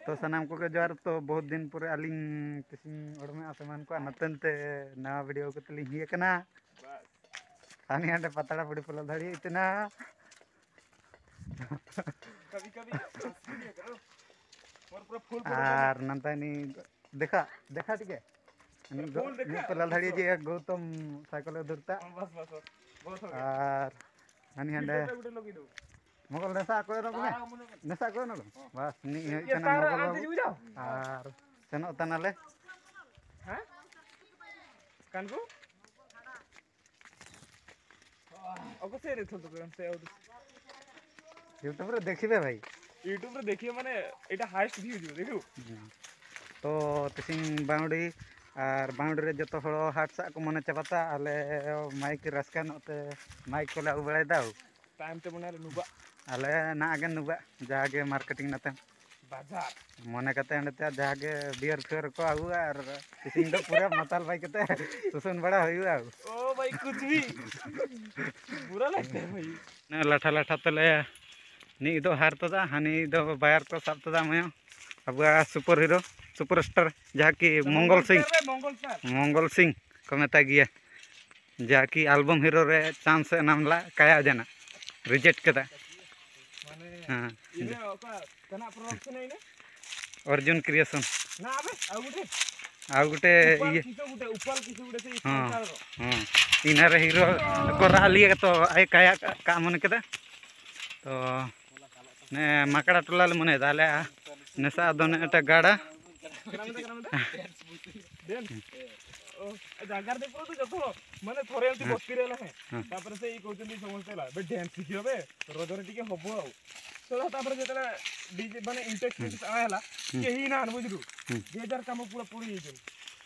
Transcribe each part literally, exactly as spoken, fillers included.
तो सामान को जोर तो बहुत दिन पर आलिंग तिसिंग उड़मे आसमान को नतनते नवा वीडियो को तली हिए कना हानि हांडे पतड़ा पड़ी पला धड़ी इतना कभी कभी करो और पूरा फुल आर नंतानी देखा देखा ठीक है नि पला धड़ी जे गौतम साइकिल धरता बस बस बहुत हो गया आर हानि हांडे मोगल नेसा को नो में नेसा को नो बस नि कना मोगल आर सेनो तनाले हां कान को अको से रे थो तो से यूट्यूब रे देखिबे भाई यूट्यूब रे देखिए माने एटा हाईएस्ट व्यू जो देखो तो तिसिंग बाउंडी और बाउंडी रे जतो हड़ो हाट सा को मने चबाता आले माइक रस्का नते माइक को लागू बड़ाय दाउ टाइम ते बना नुबा आले ना आगे नुबा जागे मार्केटिंग नते बाजार मने कते नते जागे बियर फेर को आगु और तिसिंग दो पूरा मताल भाई कते सुसन बड़ा होइबा ओ भाई कुछ भी बुरा लगता है भाई ना लाठा लाठा तले नी दो हार तदा हानि दो बायर को सब तदा मयो अब सुपर हीरो सुपरस्टार जहाँ की मंगल सिंह मंगल सिंह को मेता गया जहाँ की एल्बम हीरो रे चांस नाम ला काया जना रिजेक्ट कदा हां इने ओका तना प्रोडक्शन इने अर्जुन क्रिएशन ना आबे आ गुटे आ गुटे ये किसो गुटे ऊपर किसो गुटे से हां हां इनारे हीरो को रालिए तो आय काया का मन कदा तो ने माकड़ा टोला ले मने दाले नेसा दोने एटा गाड़ा देन ओ जागार दे पुरो तो जतो माने थोरे एमती बस्ती रेला है तापर से ई कहउचंदी समझतेला बे डांस सिखिबे रजरे टिके हबो आ तो तापर जेतला डीजे माने इंटेक्स आयला केही ना बुझलु जेजार काम पूरा पूरी हे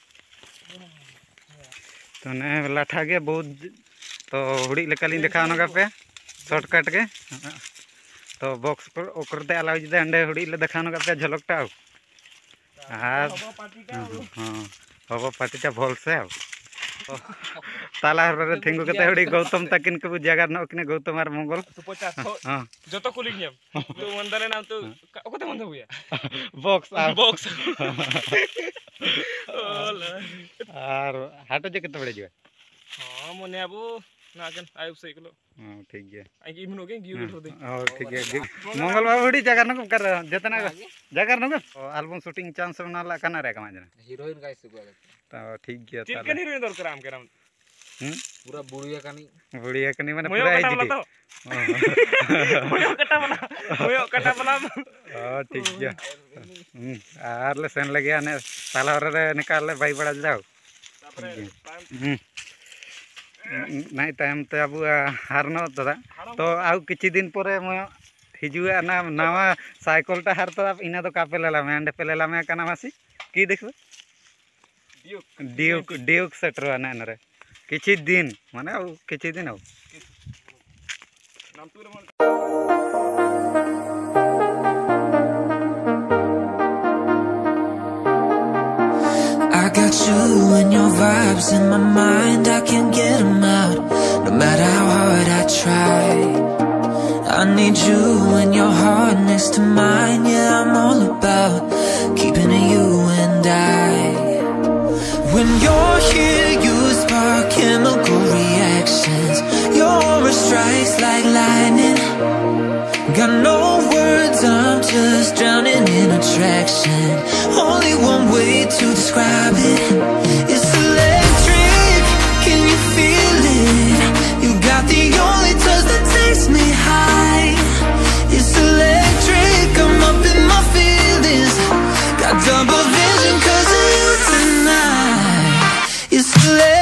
तो ने लाठा के बहुत तो हुड़ी लेकाली देखा नगा पे शॉर्टकट के तो बॉक्स पर ओकरते अलाउ जदे अंडे हुड़ी ले देखानो का पे झलकटा आर हां हबो पार्टीटा भल से तो ताला रे थिंगु कते हुड़ी गौतम तकिन के जगह न ओकने गौतम आर मंगल तो पचास हां जतो कुलिक नियम तो मंदरे नाम तो ओकते मंद हुया बॉक्स आर बॉक्स आर हाटो जे कते बड़े जो हां मने आबो नागन आयु से किलो हां ठीक है आई की मनो के गिव उठो दे हां ठीक है मंगल बाबू हुड़ी जगह न कर जतना जगह न एल्बम शूटिंग चांस बना ला कना रे कमा जना हीरोइन गाइस को तो ठीक गया ताला चिकन हीरोइन दरकार आम के नाम हम पूरा बुढ़िया कनी बुढ़िया कनी माने पूरा आई जी मोयो कटा बना मोयो कटा बना हां ठीक गया आर ले सेन लगे ने ताला रे निकाल ले भाई बड़ा जाओ तापर नहीं टाइम ते अब हारनो दादा तो आउ किछि दिन परे म हिजुआ ना नवा साइकिल टा हार तदा इना तो कापे लेला में अंडे पेलेला में कना मासी की देखबे ड्यूक ड्यूक ड्यूक सेटर ना नरे किछि दिन माने आउ किछि दिन आउ नाम तू I got you and your vibes in my mind, I can't get them out, no matter how hard I try. I need you and your heart next to mine, yeah, I'm all about keeping it you and I. When you're here, you spark chemical reactions, your aura strikes like lightning. Got no words, I'm just drowning in attraction. Only one way to describe it. It's electric, can you feel it? You got the only touch that takes me high. It's electric, I'm up in my feelings. Got double vision cause of you tonight. It's electric.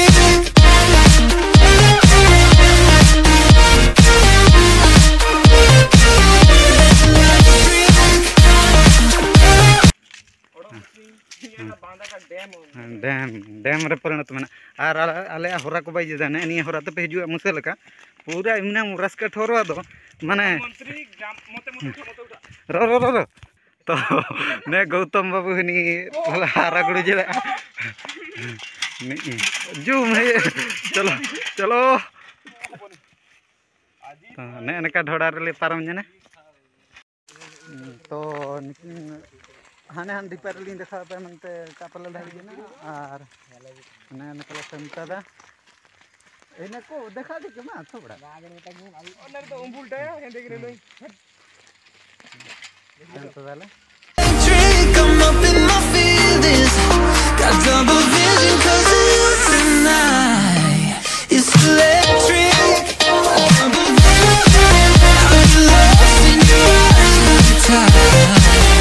डैम डैम रे परिणत में और आले होरा को by जदा ने हरा तो पे हिजुआ मुसे लका पूरा इमना रस्का ठोरवा दो माने मंत्री मते मते उठा रो रो रो तो ने गौतम बाबू हनी हारा गुड़ी जे जूम है चलो चलो ने नका ढोड़ा रे पारम जने तो निकिन हाने हान डिपर लिंग देखा पे मनते कापला धाड़ी ना और ने नकला संता एने को देखा दे के मा थोड़ा ओनर तो उम्बुलटा है देख रे लोई संता दाले Drink, I'm up in my feelings. Got double vision 'cause of you tonight. It's electric. Double vision. I'm lost in your eyes every time.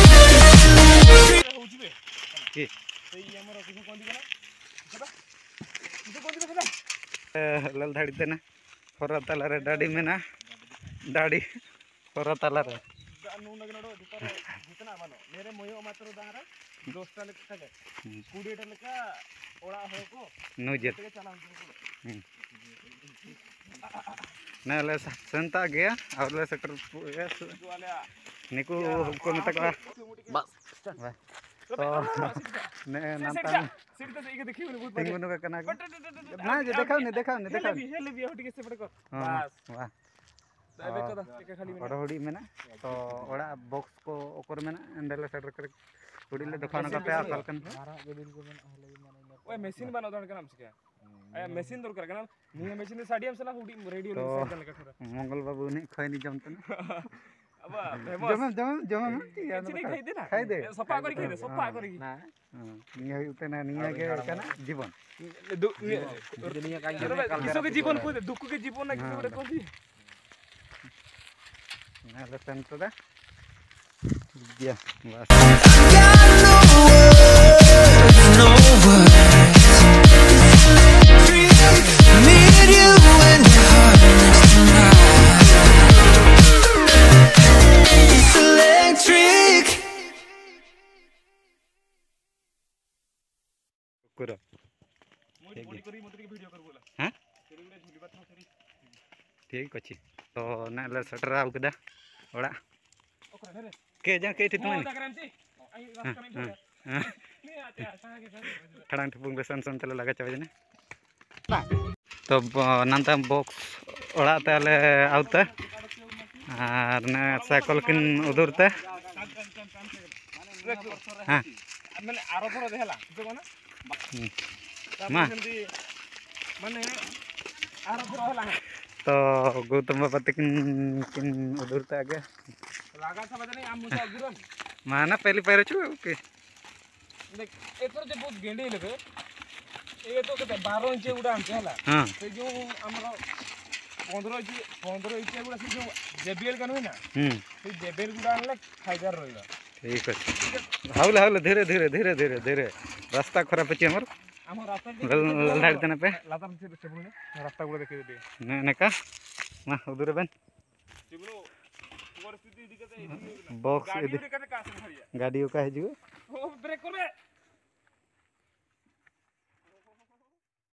हो जिबे की सही हमर किछ कोन दिबे ना सेटा किछ कोन दिबे सेटा लल धाड़ी देना होरा तला रे डाडी में ना डाडी होरा तला रे नु नगनडो दिपर जितना मानो मेरे मोयो मात्र दारा दोस्ता लेका के कुडीटा लेका ओड़ा हो को नोजर के चला ना ले संता गया और ले सेटर निको को मत का बस तो ने नंता सिरता से एक देखियो बहुत तिंगुनो का कना ना जे देखाओ ने देखाओ ने देखाओ हेले भी हेले भी हटी के से पड़ को हां बस वाह दाबे कदा के खाली में ओडा में ना तो ओडा बॉक्स को ओकर में ना अंदर सेटर कर हुडी ले दुकान का पे आकल ओए मशीन बनाओ दन के नाम से क्या ए मशीन दरकार का निया मशीन से साडियम से ना हुडी रेडियो ले साइड का थोड़ा मंगल बाबू ने खय नि जमत ना अब फेमस जम जम जम नहीं खाई दे ना खाई दे सफा करी खाई दे सफा करी ना निया उतना निया के कना जीवन दुनिया का किसो के जीवन को दुख के जीवन ना किसो को दी ना लसन तो दा दिया बस No words. Me and you and your heart next to mine. It's electric. करो मोदी बॉडी करी मोदी की वीडियो कर बोला हां तेरे में झूली बात करी ठीक अछि तो ना ले सटर आउ कदा ओड़ा ओकरा रे के जा के तुम ओ जाकराम छी आई रास्ता में पड़ा नहीं आते आसा के खड़ांग ठपुंग बेसन सन तले लगा चावे ना तो नंता बॉक्स ओड़ा ताले आउते और ना साइकिल किन उधरते हां मैंने आरो थोड़ा देहला कितो कोना मा माने आरो थोड़ा होला तो गौतम बाबा किन किन उधरते आगे लागा था बदने हम मुसा गिरन माना पहली पैर छु के देख एथर जे बहुत गेंडे लगे ए तो के बारह इंच उडा हम हला हां से जो हमरो पंद्रह इंच पंद्रह इंच उडा से जो जेबीएल कन होना हम से जेबीएल उडा ले फायदा रहइला ठीक है हाउले हाउले धीरे धीरे धीरे धीरे धीरे रास्ता खराब अछि हमर हमर रास्ता लल धाड़ देना पे लातर से चबुने रास्ता गुलो देखे दे ने ने का मा उधर बन चबुनो परिस्थिति दिखते बॉक्स गाड़ी रे कते का से भरिया गाड़ियों का है जो ओ ब्रेक करे